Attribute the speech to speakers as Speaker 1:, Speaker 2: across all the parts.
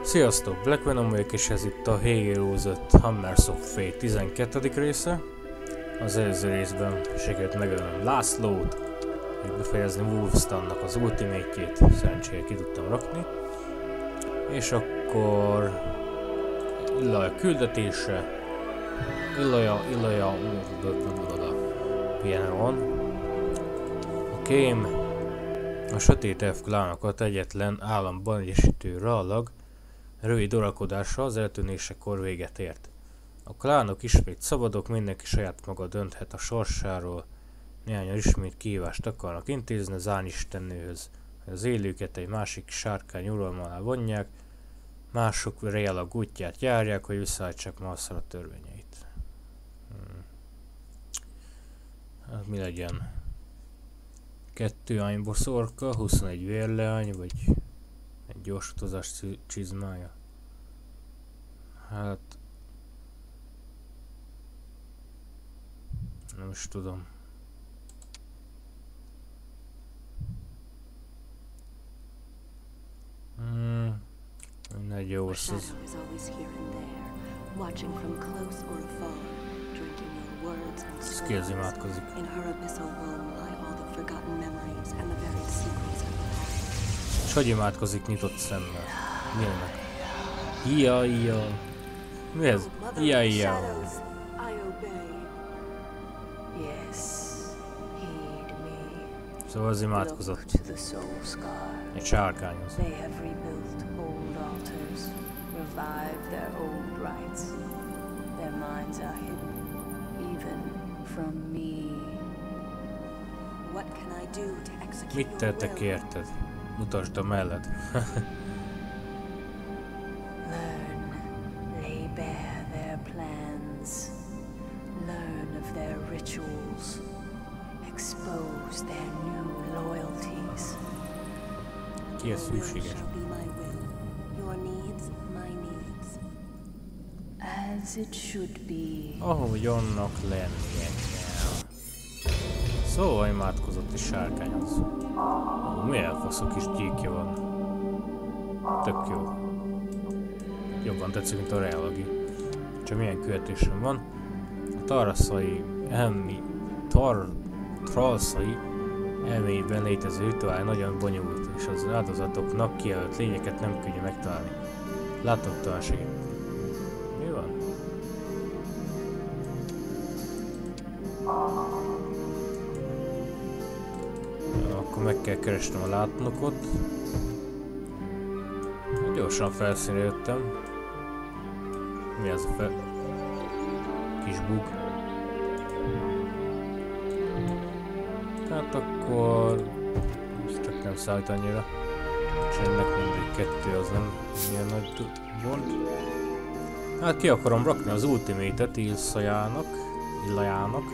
Speaker 1: Sziasztok! Black Venom vagyok, és ez itt a Heroes 5 Hammers of Fate 12. része. Az előző részben sikerült megölnöm Lászlót, és befejezni Wolfstannak az ultimate-jét, szerencsére ki tudtam rakni. És akkor Illaja küldetése. Illaja, milyen van. A kém a sötét elf klánokat egyetlen államban egyesítő rallag rövid uralkodása az eltűnésekor véget ért. A klánok ismét szabadok, mindenki saját maga dönthet a sorsáról. Néhányan ismét kihívást akarnak intézni az Árnistennőhöz, hogy az élőket egy másik sárkány uralma alá vonják, mások rélag útját járják, hogy visszaállítsák Marszal törvényeit. Hát mi legyen? 2 ányboszorka, 21 vérleány, vagy egy gyors utazás csizmája. Hát... nem is tudom. Mindegy, jó az. Ez ki az imádkozik? És hogy imádkozik nyitott szemmel? Milyenek? Ia. Mi ez? Ia. Szóval az imádkozott. Egy sárkányhoz. Mit tettek érted? Mutasd a melled.
Speaker 2: Lay bare their plans, learn of their rituals, expose their new loyalties.
Speaker 1: Ki ez szükséges?
Speaker 2: As it should be.
Speaker 1: Ahogy annak lennie kell. Szóval imádkozott is sárkányhoz. Milyen faszok kis gyíkja van. Tök jó. Jobban tetszik, mint a reálagi. Csak milyen követésem van. A Tralszai elméjében létező rituál nagyon bonyolult, és az áldozatoknak kijelölt lényeket nem könnyű megtalálni. Láthatatlanság. Mi van? Akkor meg kell keresnem a látnokot. Gyorsan felszínre jöttem. Mi az a kis bug? Hát akkor... ez csak nem szállít annyira. És ennek mindegy 2 az nem ilyen nagy gond. Hát ki akarom rakni az ultimate-et Illajának.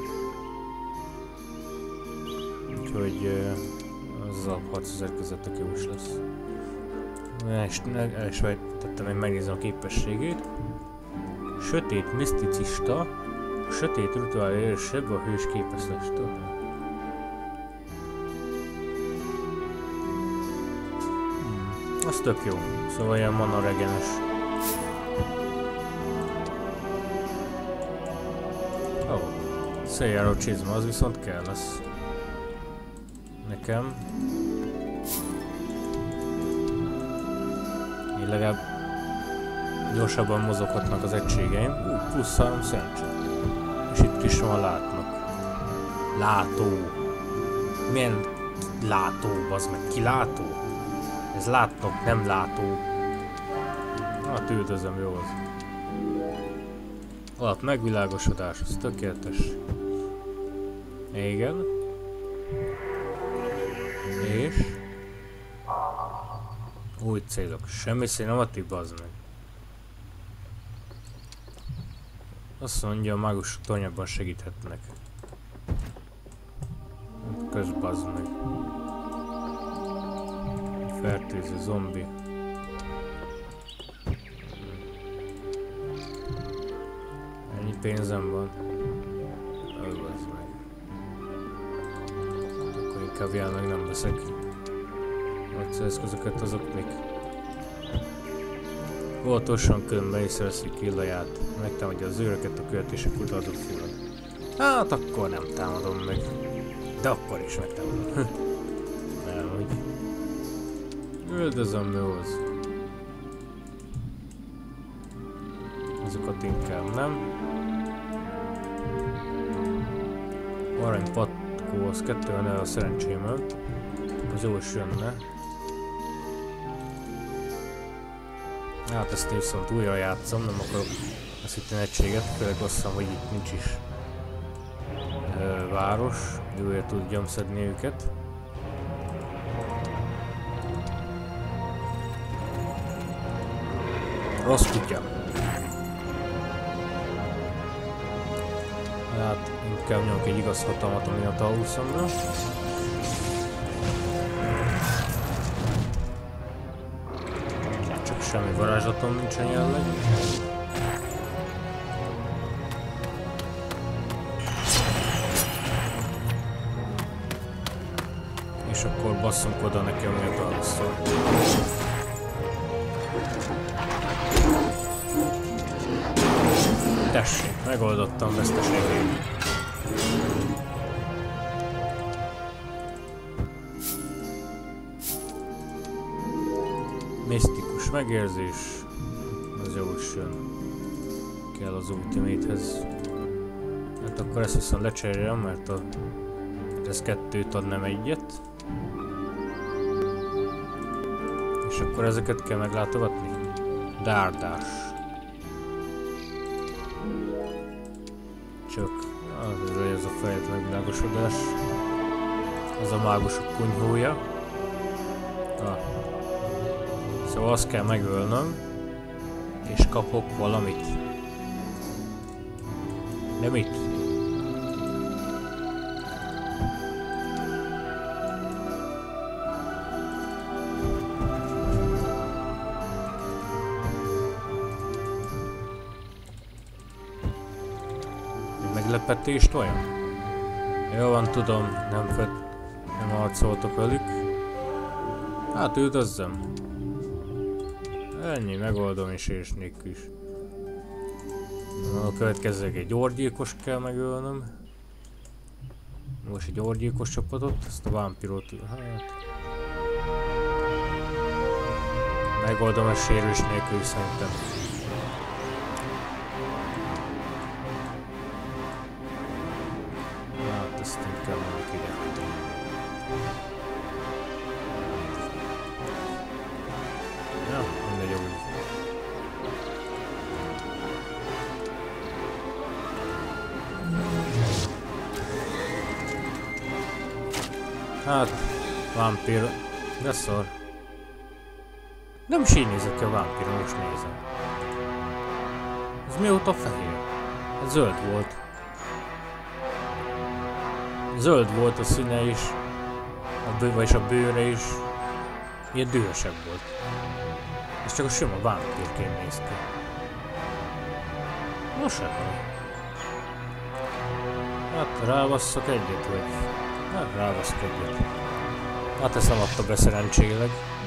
Speaker 1: Úgyhogy az alapharc között jó is lesz. El is tettem, hogy megnézem a képességét. Sötét miszticista, a sötét rituál erősebb, a hős képességtől. Az tök jó, szóval ilyen mana regenes. Széljáró csizma, az viszont kell lesz. Nekem. Így legalább gyorsabban mozoghatnak az egységeim. Plusz 3 szerencsé. És itt is van látnak. Látó. Milyen látó, bazd meg? Kilátó? Ez látnok, nem látó. Hát üldözöm, jó az. Alap megvilágosodás, az tökéletes. Igen. És... új célok. Semmi cinematikus, bazd meg. Azt mondja, a mágusok tornyában segíthetnek. Közbazd meg. Fertőző zombi. Ennyi pénzem van. Ölbazd meg. Akkor inkább jelenleg nem veszek. Harceszközöket azok mik? Óvatosan különben észreveszik Illaját. Megtámadja az őröket, a követések utazó fullad. Hát akkor nem támadom meg. De akkor is megtámadom. Elhogy. Üldözöm Mőz. Azokat inkább nem. Arany patkóhoz 2 el a szerencsémmel. Az jó is jönne. Hát ezt viszont újra játszom, nem akarok veszíteni egységet, főleg azt hogy itt nincs is város, hogy újra tudjam szedni őket. Rossz kutya. Hát inkább nyomok egy igaz hatalmat a Minotaurusomra. Csak semmi varázslatom nincsen jelenleg. És akkor basszunk oda neki a Minotaurusszal. Tessék, megoldottam veszteségét. Misztikus megérzés. Az jó is jön. Kell az ultimate-hez. Hát akkor ezt viszont lecserélem, mert ez 2-t ad, nem 1-et. És akkor ezeket kell meglátogatni. Dárdás. Csak az a fejetlen világosodás. Az a mágusok kunyhója. Szóval azt kell megölnöm, és kapok valamit. De mit? Meglepetést vajon? Jó van, tudom, nem harcoltok velük. Hát üldözzem. Ennyi, megoldom és nélkül is. A következőleg egy orgyilkos kell megölnöm. Most egy orgyilkos csapatot, ezt a vámpírót... Hát... Megoldom a sérülés nélkül szerintem. Hát ezt inkább mondjuk ide. Ja, mindegy úgy. Hát, vámpír, de szar. Nem is így nézett ki a vámpír, most nézem. Ez mióta fehér? Ez zöld volt. Zöld volt a színe is, vagyis a bőre is. Ilyen dühösebb volt. Ez csak a sima vámpírként néz ki. Most semmi. Hát rávasszak egyet, vagy... Hát rávasszak egyet. Hát ezt nem adta be szerencséleg.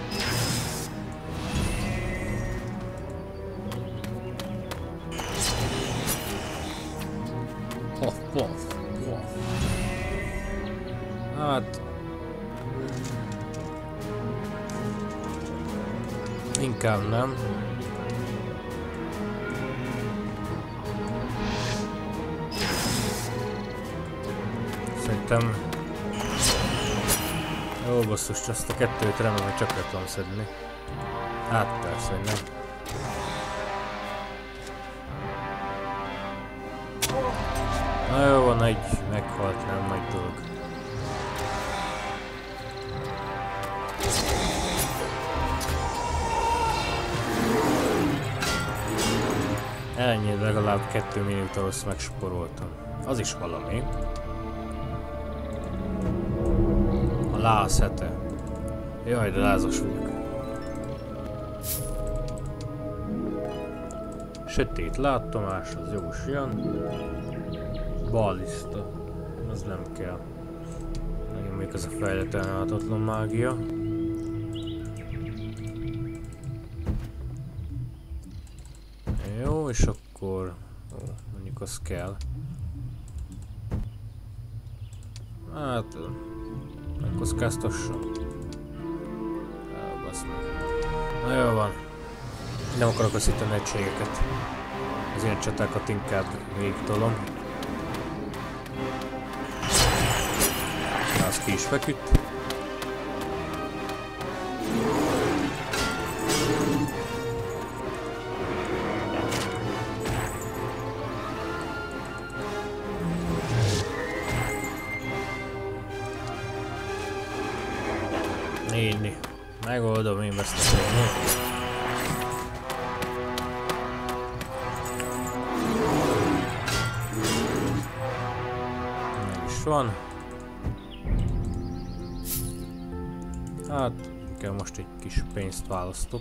Speaker 1: Hát... Inkább nem. Szerintem... Jó basszus, azt a 2-t remélem, hogy csak le tudom szedni. Hát persze, hogy nem. Na jó van, egy meghalt, nem nagy dolog. Ennyi, legalább 2 Minotaurus megsporoltam. Az is valami. A láz hete. Jaj, de lázas vagyok. Sötét látomás, az jó is jön. Ballista. Az nem kell. Nekem még ez a fejleten láthatatlan mágia. Jó, és akkor... Ó, mondjuk az kell. Hát... megkockáztassam. Basz meg. Na jó van. Nem akarok veszíteni egységeket. Az ilyen csatákat inkább végigtolom. Az ki is feküdt. Így. Megoldom én veszteségnél. Meg is van. Hát, kell most egy kis pénzt választok.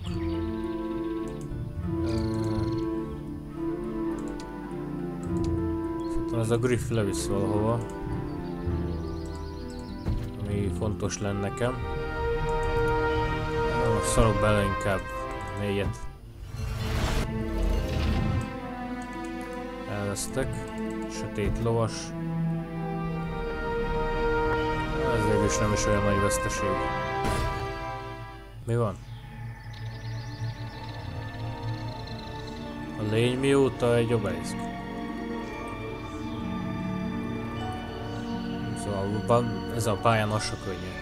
Speaker 1: Szerintem ez a griff levisz valahova. Ami fontos lenne nekem. Szarok bele inkább 4-et. Elvesztek. Sötét lovas. Ez végül is nem is olyan nagy veszteség. Mi van? A lény mióta egy obeliszk. Szóval ez a pályán az sok könnyű.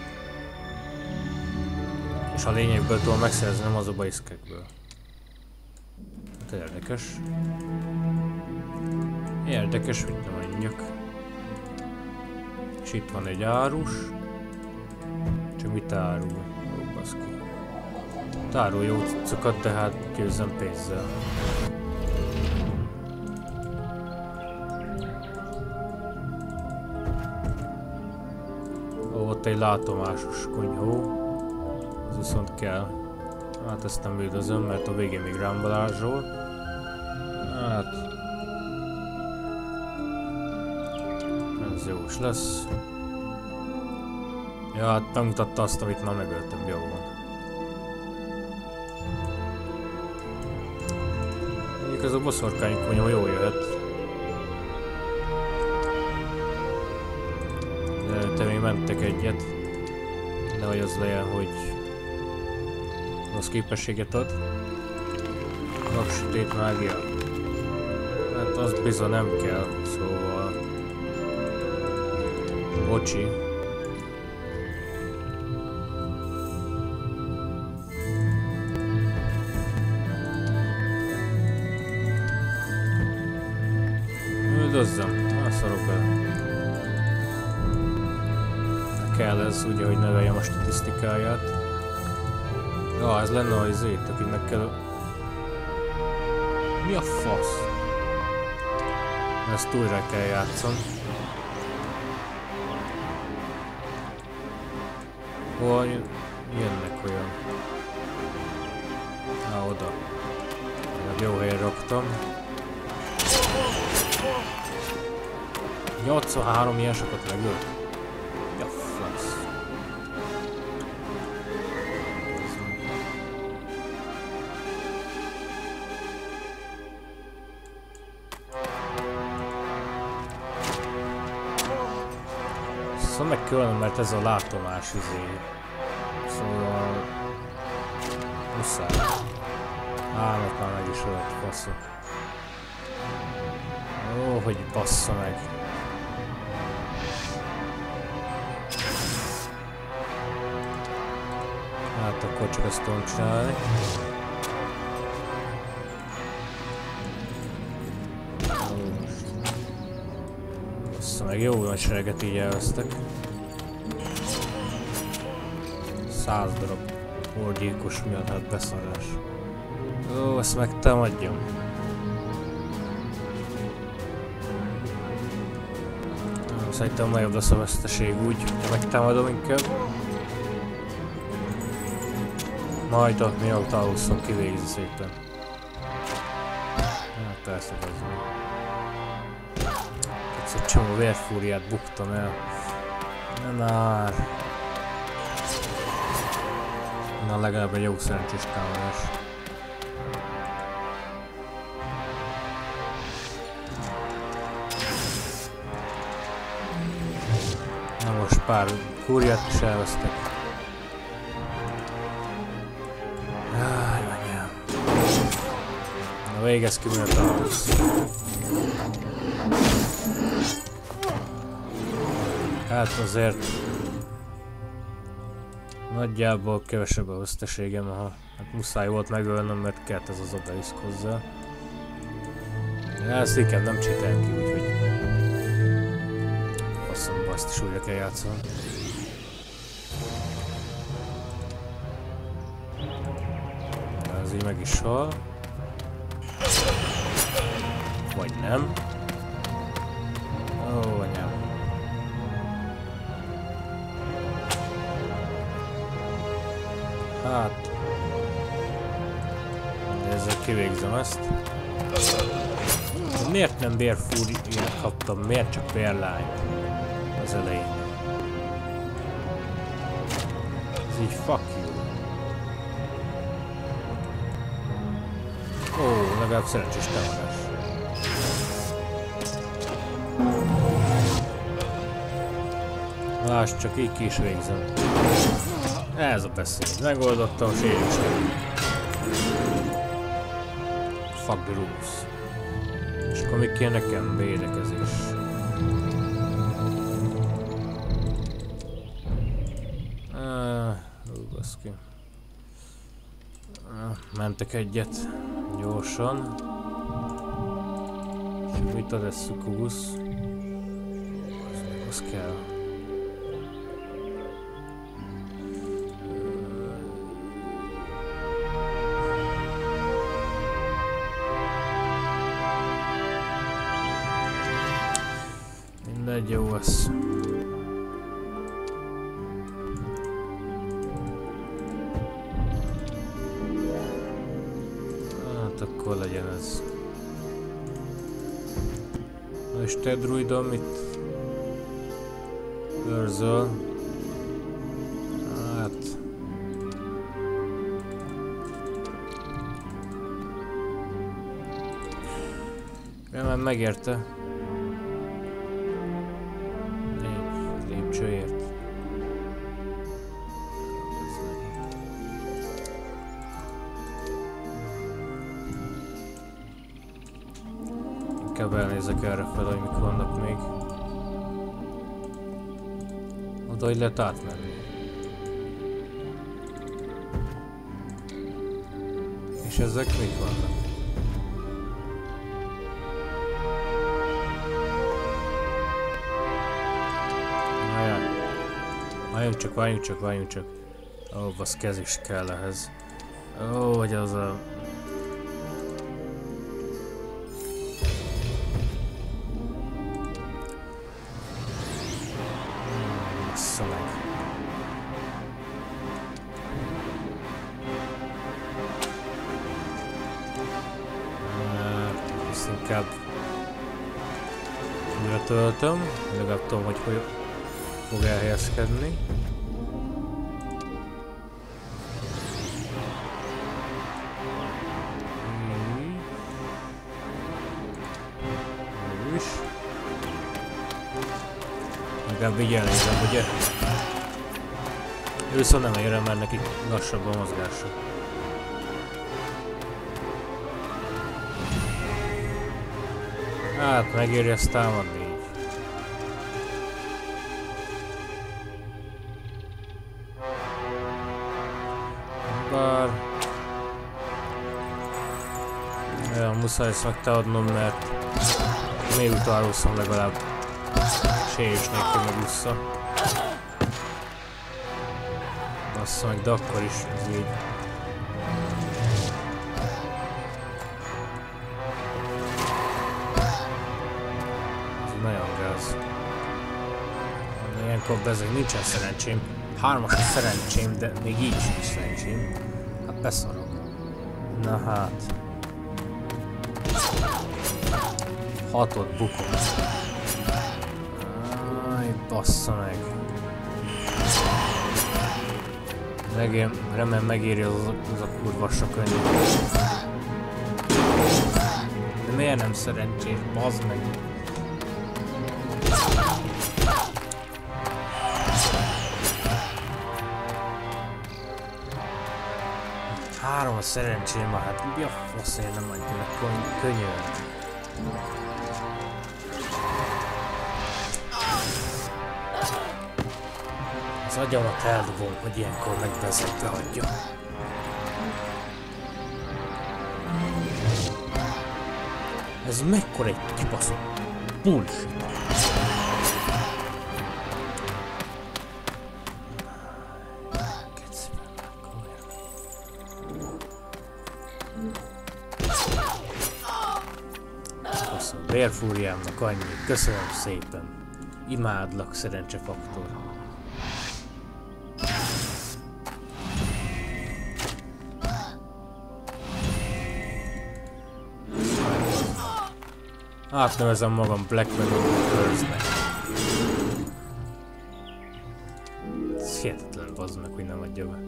Speaker 1: És a lényekből tudom megszerzni, nem az obeliszkekből. Hát érdekes. Érdekes, hogy nem mondjak. És itt van egy árus. Csak mit árul? Ó, baszki. Árul jó cuccokat, de hát győzzem pénzzel. Ó, ott egy látomásos konyhó. Az viszont kell. Hát ezt nem üldözöm, mert a végén még rám varázsol. Hát... ez jó is lesz. Ja, hát megmutatta azt, amit már megöltem, jó van. Mondjuk ez a boszorkány konyha jól jöhet. De te még mentek egyet. Nehogy az legyen, hogy rossz képességet ad. Napsütét mágia. Hát az bizony nem kell, szóval... bocsi. Üldözzem, szarok bele. Kell ez ugye, hogy növeljem a statisztikáját. Ja, ez lenne az izét, akinek kell... Mi a fasz? Ezt újra kell játszom. Hol jönnek olyan? Oda. Jó helyre raktam. 83 ilyen sokat megölt. Ja, fasz. Szóval meg kellene, mert ez a látomás izé. Szóval... muszáj. Állat már meg is ölt, faszom. Ó, hogy bassza meg. Hát akkor csak ezt tudom csinálni. Bassza meg, jó nagy sereget így elvesztek. 100 darab orgyilkos miatt, hát beszarás. Ó, ezt megtámadjam. Szerintem nagyobb lesz a veszteség úgy, hogyha megtámadom inkább. Majd ott miatt aludszom, kivégzi szépen. Hát persze, ez meg. Egy csomó vérfúriát buktam el. Nem már. Na legalább egy jó szerencsés támadás. pár kúriát is elvesztek. Jaj, anyám. Na végezz ki, miért tartasz. Hát azért nagyjából kevesebb a veszteségem, hát muszáj volt megölnöm, mert kellett ez az obeliszk hozzá. Ezt inkább nem csinálom ki, úgyhogy faszomba azt is újra kell játszani. Ez így meg is hal. Vagy nem. Ó, anyám. Hát... ezzel kivégzem ezt. De miért nem bérfúriát kaptam? Miért csak bérlány az elején? Ez így fuck you. Ó, legalább szerencsés támadás. Lásd, csak így ki is végzem. Ez a beszéd. Megoldottam, sérülség. Fuck the rules. És akkor még kéne nekem védekezés. Baszki. Mentek egyet. Gyorsan. És mit ad ez szukubusz? Az kell. Mindegy, jó lesz. Hát akkor legyen ez. Na és te druidom mit őrzöl? Hát... remélem megérte. Lépcsőért. Inkább elnézek erre fel, hogy mik vannak még. Oda, hogy lehet átmenni. És ezek mik vannak? Várjunk csak. Ó, basz, kez is kell ehhez. Ó, vagy az a... bassza meg. Ezt inkább... újra töltöm. Legalább tudom, hogy fog elhelyezkedni. Legalább így elnézem, ugye? Ő viszont nem érem, mert neki lassabb a mozgása. Hát megéri ezt támadni így. Bár... ja, muszáj ezt megtámadnom, mert még utálózom legalább sérülés nélkül meg vissza. Bassza meg, de akkor is ez így. Ez nagyon gáz. Ilyenkor bezeg nincsen szerencsém. 3-as a szerencsém, de még így is szerencsém. Hát beszarok. Na hát. 6-ot bukom. Bassza meg. Remélem megéri az a kurva sok könnyű. De miért nem szerencsés? Bazd meg. a szerencsém, hát mi a faszért nem adja le könyörön. Az agyamat eldobom, hogy ilyenkor megbezzetve hagyja. Ez mekkora egy kibaszott bullshit. Vérfúriámnak annyi. Köszönöm szépen. Imádlak, szerencsefaktor. Átnevezem magam Black Venom Curse-nek. Ez hihetetlen, bazd meg, hogy nem adja be.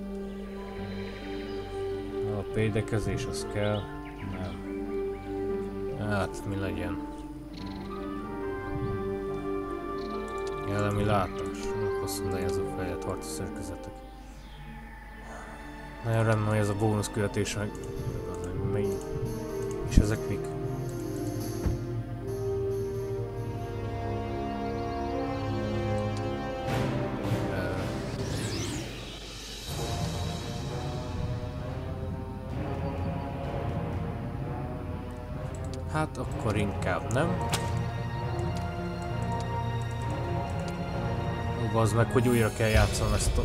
Speaker 1: A védekezés az kell. Nem. Hát, mi legyen? Jellemi látás. Azt mondja, ez a fejlett harci szerkezetek. Nagyon rendben, hogy ez a bónusz követés meg... És ezek mik? Hát akkor inkább nem. Az meg, hogy újra kell játszanom ezt a...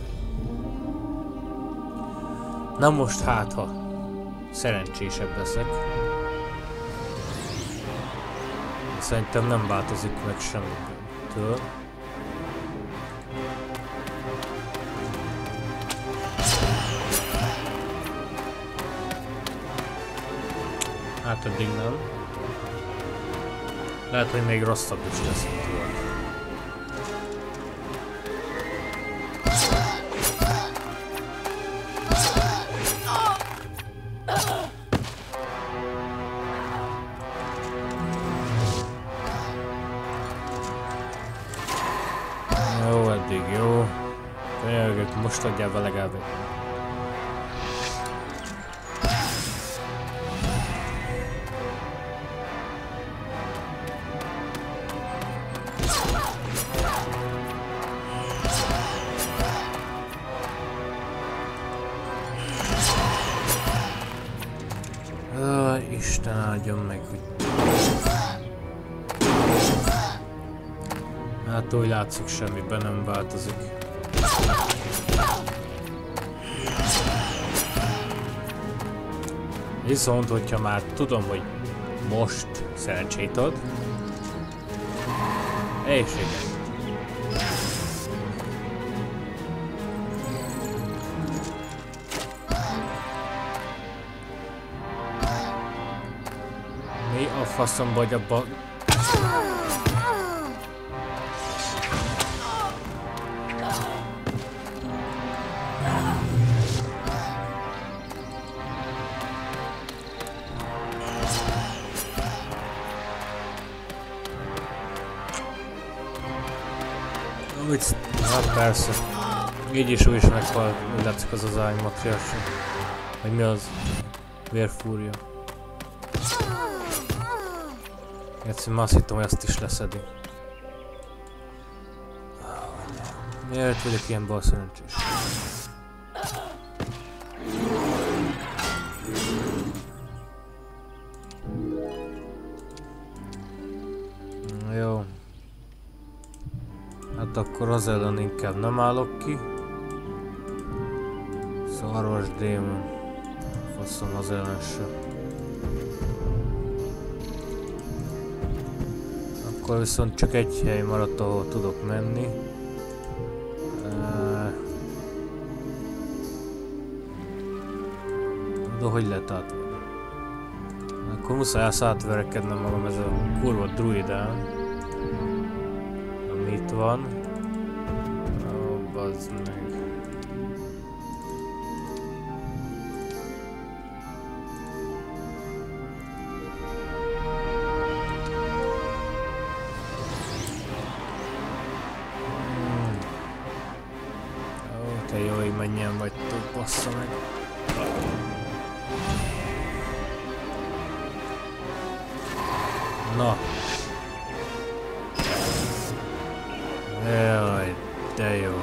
Speaker 1: Na most hát, ha szerencsésebb leszek. Szerintem nem változik meg semmitől. Hát eddig nem. Lehet, hogy még rosszabb is lesz, mint volt. Jó, eddig jó. Könyörgök, most adjál be legalább. Isten áldjon meg, hogy... Hát úgy látszik, semmiben nem változik. Viszont, hogyha már tudom, hogy most szerencsét ad... És igen. Mi a faszom vagy abba... Hát persze. Így is úgy is meghal, úgy látszik az az ánymatriarsa. Vagy mi az? Vérfúria. Egyszerűen azt hittem, hogy azt is leszedi. Miért vagyok ilyen balszerencsés? Jó. Hát akkor az ellen inkább nem állok ki. Szaros démon. Faszom az ellen se. Akkor viszont csak egy hely maradt, ahol tudok menni. De hogy lehet átvenni? Akkor muszáj átverekednem magam ez a kurva druidán. Ami itt van. Ó, bazd meg. Te jó, hogy mennyien vagytok, bassza meg. Na. Jaj, de jó.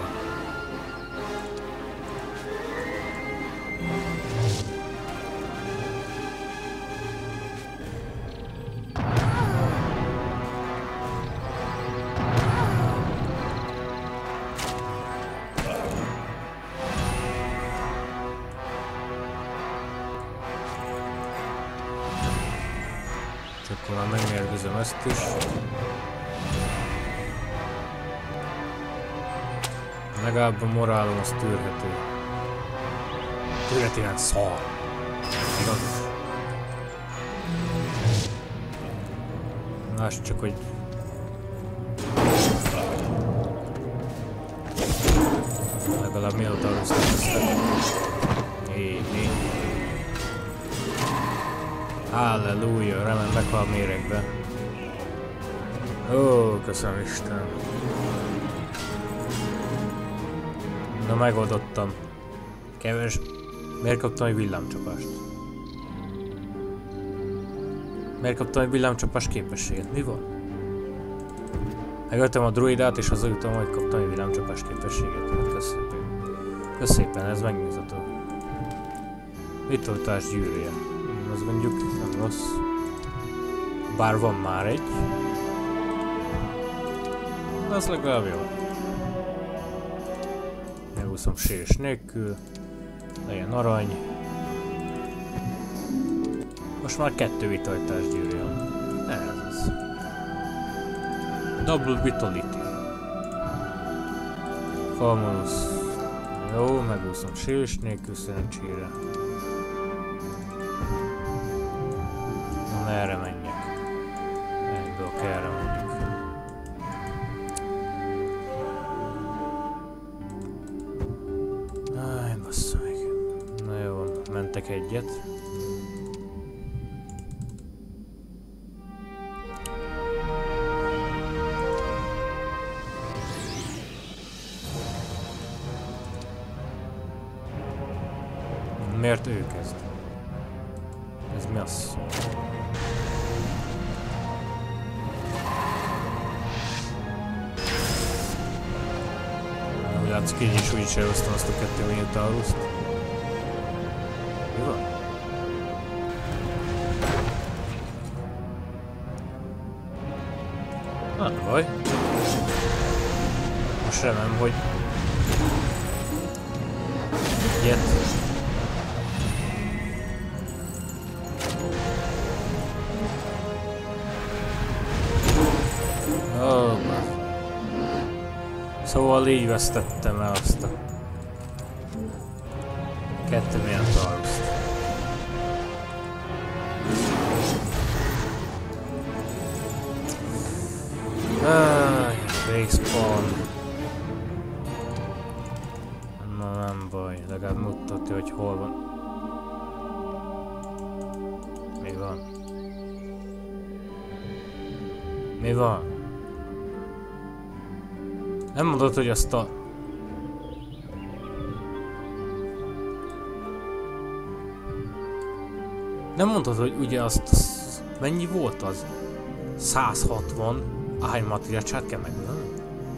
Speaker 1: Akkor már megmérgezem ezt is. Legalább a morálom az tűrhető. Tűrhetően szar. Igaz? Lásd csak, hogy... Legalább mióta összetesztek. Így. Halleluja, remélem meghal méregbe. Ó, köszönöm Isten. Na, megoldottam. Keves. Miért kaptam egy villámcsapást? Miért kaptam egy villámcsapás képességet? Mi van? Megöltem a druidát és azután majd kaptam egy villámcsapás képességet. Hát köszönöm szépen, ez megnyugtató. Vitorlás gyűrűje. Az mondjuk nem rossz. Bár van már egy. Az legalább jó. Megúszom sérés nélkül. Legyen arany. Most már 2 vitalítás gyűrű van. Ez az. Double vitality. Famous. Jó, megúszom sérés nélkül szerencsére. Erre menjek. Ebből erre mondjuk. Áj, bassza meg. Na jó, mentek egyet. Miért ő kezd? Ez mi az? Látszik, így is úgy is elhoztam azt a 2 Minotaurust. Mi van? Nem baj. Most remélem, hogy... Ilyet. Szóval így vesztettem el azt a 2 Minotaurust. Respawn. Na nem baj, legalább mutatja, hogy hol van. Mi van? Mi van? Nem mondod, hogy azt a... Nem mondod, hogy ugye azt... Mennyi volt az? 160 ágymatriácsát kell megvenni?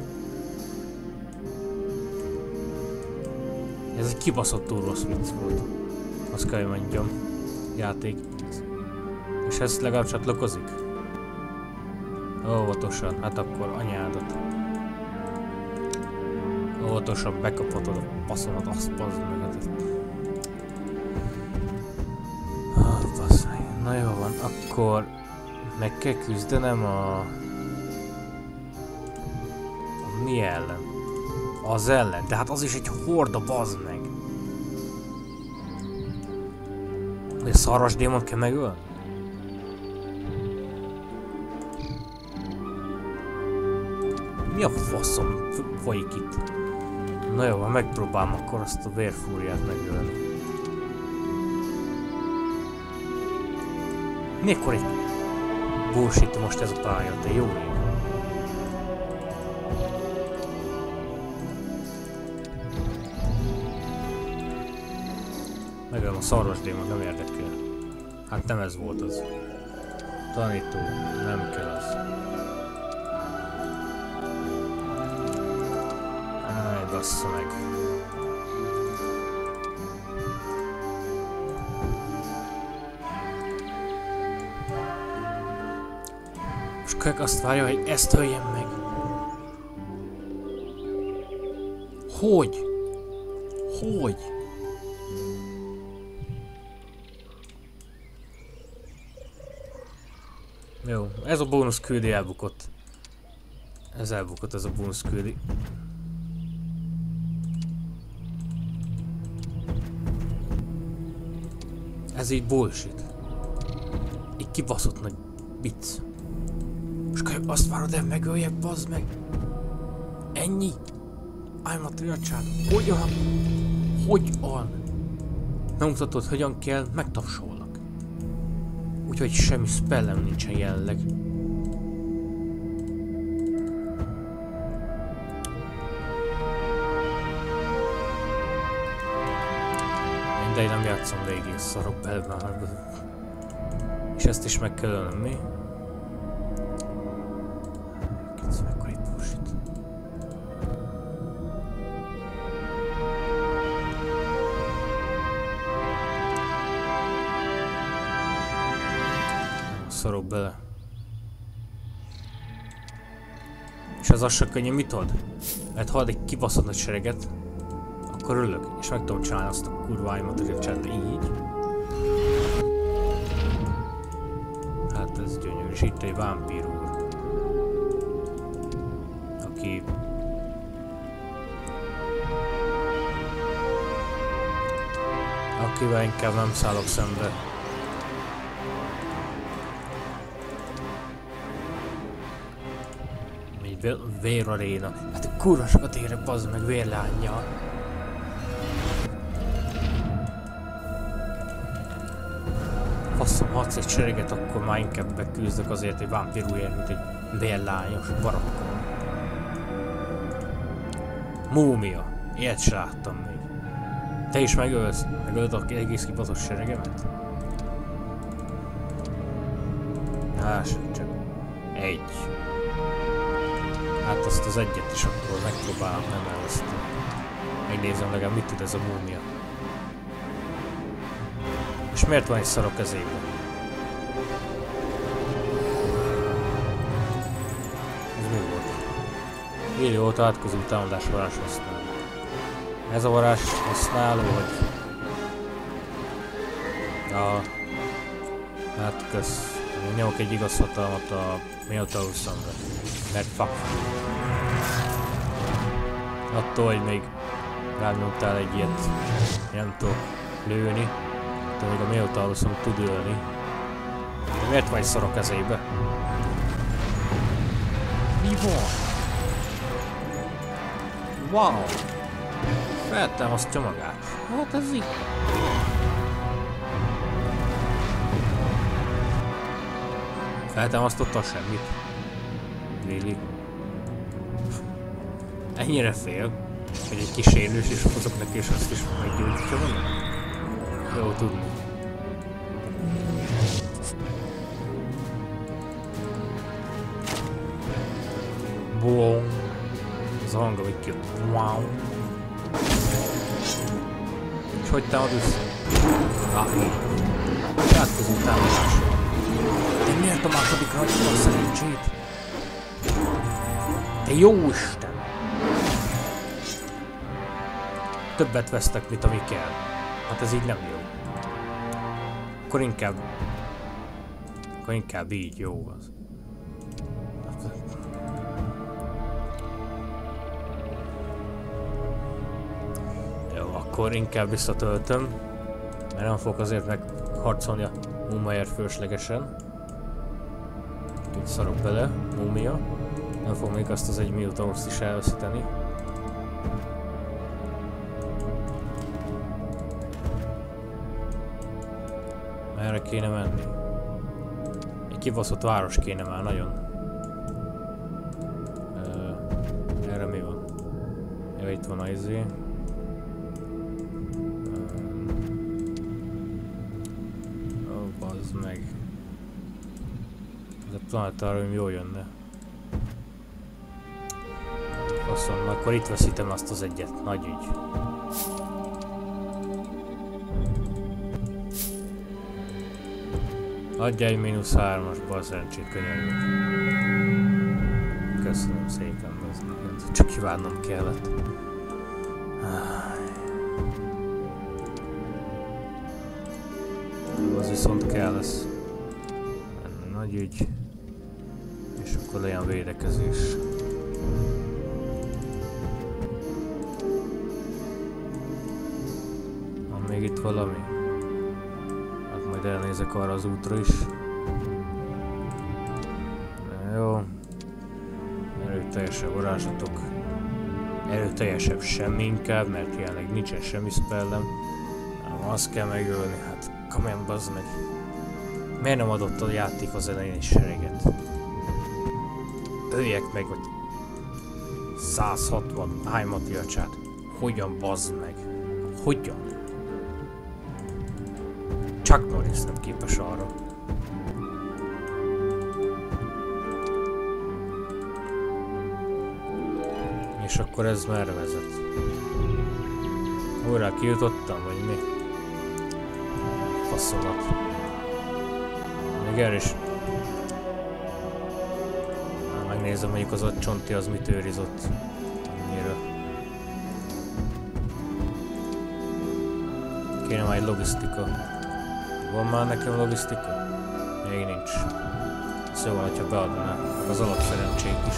Speaker 1: Ez egy kibaszottul rossz vicc volt. Azt kell, hogy mondjam. Játék. És ez legalább csatlakozik? Óvatosan, hát akkor anyádat. Óvatosan bekaphatod a passzomat, azt bazd meg. Bassz meg. Na jó van, akkor meg kell küzdenem a mi ellen? Az ellen, de hát az is egy horda, bazd meg. Hogy a szarvas démont kell megölni? Mi a faszom folyik itt? Na jó, megpróbálom akkor azt a vérfúriát megölni. Mikor egy bullshit most ez a pálya, te jó ég. Megölöm a szarvas démont, nem érdekel. Hát nem ez volt az. Tanító. Nem kell az. Áj, bassza meg. Most Kök azt várja, hogy ezt öljem meg. Hogy? Hogy? Jó, ez a bónusz küldi elbukott. Ez elbukott, ez a bónusz küldi. Ez így bullshit. Így kibaszott nagy vicc. Most azt várod el, megöljek, bazd meg. Ennyi? I'm a triacsád. Hogyan? Hogyan? Nem mutatod, hogyan kell, megtapsolnak. Úgyhogy semmi spellem nincsen jelenleg. Mindegy, nem játszom végig, szarok bele már. És ezt is meg kell ölnöm, mi? Mekkora itt bullshit. Szarok bele. És az se könnyű, mit ad? Mert ha ad egy kibaszott nagy sereget, akkor örülök, és meg tudom csinálni azt a kurváimat, hogy csinálni így. Hát ez gyönyörű, és itt egy vámpír úr. Aki... akivel inkább nem szállok szembe. Véraréna. Hát a kurva sokat érek, bazd meg, vérlánnyal. Faszom, hadsz egy sereget, akkor már inkább beküzdök azért egy vámpirújért, mint egy vérlányos barakkon. Múmia. Ilyet se láttam még. Te is megölsz? Megöld a egész kibaszott seregemet? Csak egy. Hát azt az egyet is akkor megpróbálom, nem elvesztem. Megnézem legalább, mit tud ez a múmia. És miért van egy szar a kezében? Ez mi volt? Éli óta átkozó támadás varázs használ. Ez a varázs használó, hogy... Hát kösz. Nyomok egy igaz hatalmat a Minotaurusomra. Mert fuck. Attól, hogy még rám nyomtál egy ilyet, nem tudok lőni, de még a Minotaurusom tud ölni. De miért vagy szar a kezébe? Mi van? Wow! Feltámasztja magát. Hát ez így. Feltámasztotta semmit. Really? Ennyire fél, hogy egy kis élős és hozok neki, és azt is meggyógyítja volna? Jó tudni. Boom. Ez a hang, amit kijött. Wow. És hogy támad össze? Átkozó támadásra. De miért a másodikra hagyta a szerencsét? Te jó Isten! Többet vesztek, mint ami kell. Hát ez így nem jó. Akkor inkább így jó az. Jó, akkor inkább visszatöltöm. Mert nem fogok azért megharcolni a múmiáért fölöslegesen. Itt szarok bele, múmia. Nem fog még azt az egy Minotaurust is elveszíteni. Merre kéne menni? Egy kibaszott város kéne már nagyon. Erre mi van? Ja, itt van a izé. Ó, bazd meg. Ez a planetárium jól jönne. Azt mondom, akkor itt veszítem azt az egyet. Nagy ügy. Adja egy -3-as bal szerencsét, könyörgök. Köszönöm szépen, az csak kívánnom kellett. Az viszont kell lesz. Nagy ügy. És akkor legyen védekezés. Van még itt valami? Hát majd elnézek arra az útra is. Jó. Erőteljesebb varázslatok. Erőteljesebb semmi inkább, mert jelenleg nincsen semmi spellem. Azt kell megölni, hát komolyan bazd meg. Miért nem adott a játék az elején egy sereget? Öljek meg, hogy 160 hájmatiacsát. Hogyan bazd meg? Hogyan? Chuck Norris nem képes arra. És akkor ez merre vezet? Újra kijutottam, vagy mi? Faszomat. Még erre is. Megnézem, mondjuk az agycsonti az mit őrizott. Annyira. Kéne már egy logisztika. Van már nekem logisztika? Még nincs. Szóval, hogyha beadná, meg az alapszerencsék is.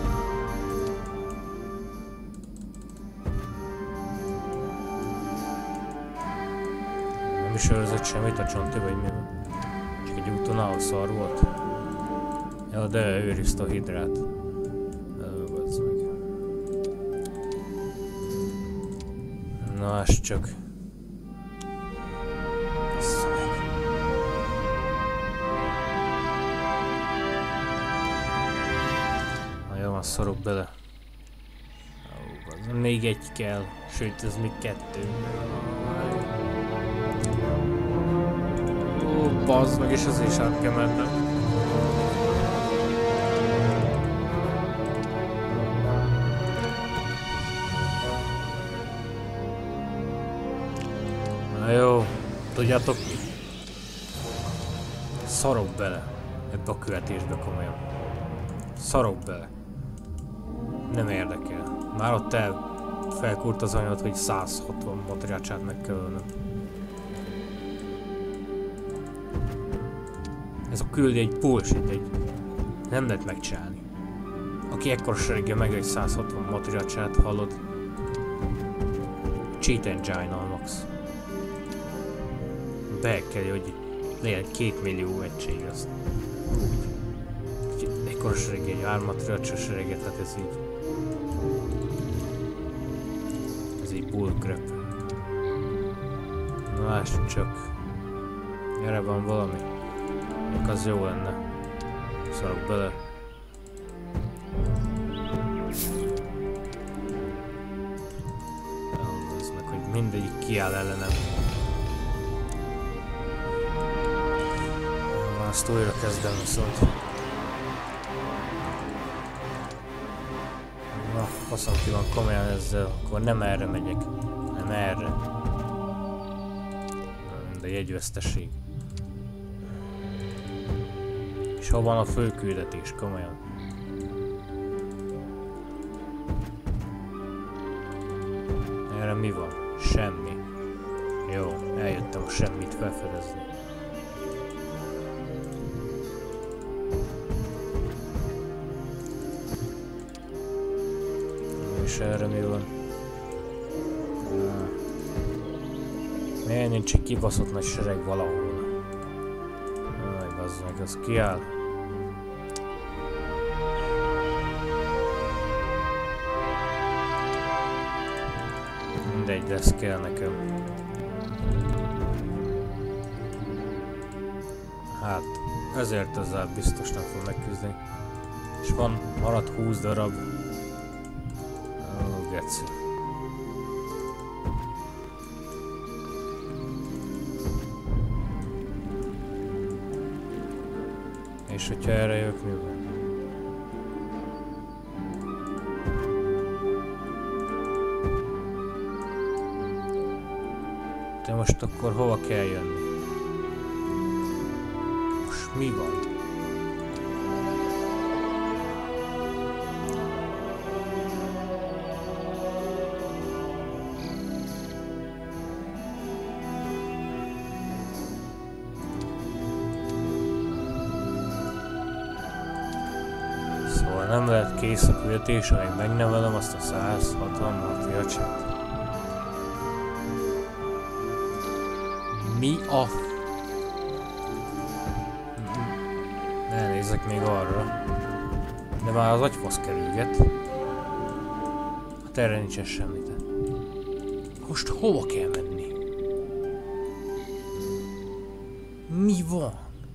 Speaker 1: Nem is őrzött semmit a csonti, vagy mi van? Csak egy úton ahol szar volt. Ja, de őrizte a hidrát. Elvadsz meg. Na, ez csak. Szorok bele. Még egy kell, sőt ez még 2. Ó, bazd meg, és az is át kell mennem. Na jó, tudjátok mi? Szarok bele ebbe a követésbe komolyan. Szarok bele. Nem érdekel. Már ott felkúrt az anyag, hogy 160 matriácsát meg kell ölnöm. Ez a küldi egy bullshit, nem lehet megcsinálni. Aki ekkor sereggel meg egy 160 matriácsát, hallod? Cheat engine a max. Be kell, hogy legyen 2 millió egység, azt. Ekkor sereggel egy 3 matriácsa sereget, hát ez így. Bullcrap. Na lássuk csak. Erre van valami. Még az jó lenne. Szarok bele. Elmondoznak, hogy mindegyik kiáll ellenem. Van, azt újra kezdem viszont. Na, faszom ki van komolyan ezzel, akkor nem erre megyek, hanem erre. De jegyveszteség. És hol van a főküldetés, komolyan? Erre mi van? Semmi. Jó, eljöttem a semmit felfedezni. És erre mi van? Miért nincs egy kibaszott nagy sereg valahol? Aj, bazd meg, az kiáll. Mindegy, de ez kell nekem. Hát, ezért ezzel biztos nem fog megküzdeni. És van, maradt 20 darab. Ó, geci. És hogyha erre jövök, mi van? De most akkor hova kell jönni? Most mi van? Szóval nem lehet kész a küldetés, amíg megnevelem azt a 160 martiacset. Mi a... Ne nézzek még arra. De már az agyfasz kerülget. Hát erre nincsen semmit. Most hova kell menni? Mi van?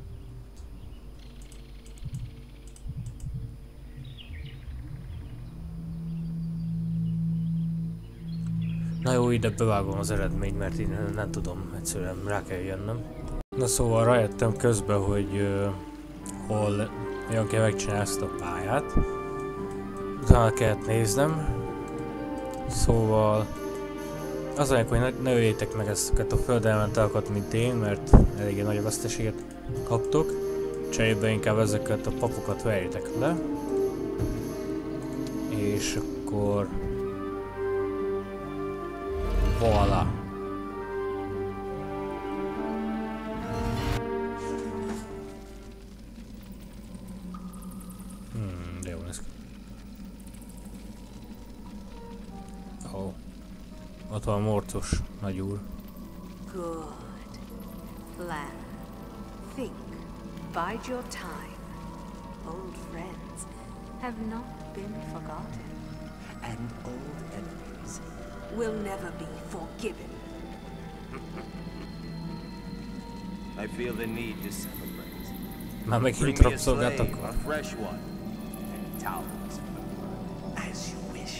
Speaker 1: Na jó, ide bevágom az eredményt, mert én nem tudom, egyszerűen rá kell jönnöm. Na szóval rájöttem közben, hogy hol olyan kell megcsinálni ezt a pályát. Utána kellett néznem. Szóval az anyag, hogy ne öljétek meg ezeket a földelmentelakat, mint én, mert eléggé nagy veszteséget kaptok. Cserébe inkább ezeket a papokat verjétek le. És akkor... Voilà. De jó lesz. Ó. Ott van Morcos nagyúr.
Speaker 2: Good. Plan. Think. Bide your time. Old friends have not been forgotten. And old enemies will never be forgiven.
Speaker 3: I feel the need to celebrate.
Speaker 1: Már megint
Speaker 3: Bring me a
Speaker 1: rabszolgát
Speaker 3: slave,
Speaker 1: akar.
Speaker 3: a fresh one, and towels. As you wish.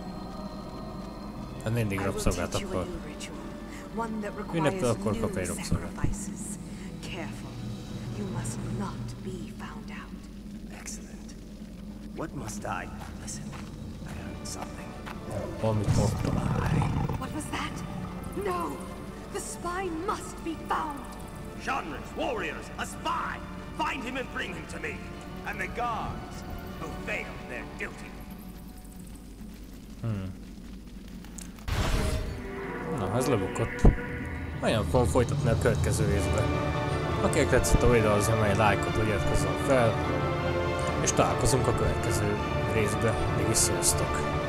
Speaker 1: Hát mindig
Speaker 2: I will
Speaker 1: rabszolgát
Speaker 2: teach you a
Speaker 1: akar.
Speaker 2: new ritual, one that
Speaker 1: Ünnepel
Speaker 2: requires
Speaker 1: akkor kap egy
Speaker 2: new
Speaker 1: rabszolgát.
Speaker 2: sacrifices. Careful. You must not be found out.
Speaker 3: Excellent. What must I? Listen, I heard something.
Speaker 1: Valamit hallottam.
Speaker 2: What was that? No! The spy must be found!
Speaker 3: Genres, warriors, a spy! Find him and bring him to me. And the guards who failed their duty.
Speaker 1: Na, ez lebukott. Olyan fogom folytatni a következő részben. Akinek tetszett a videó, az nyomj egy lájkot, hogy iratkozzon fel. És találkozunk a következő részben. Mégis sziasztok!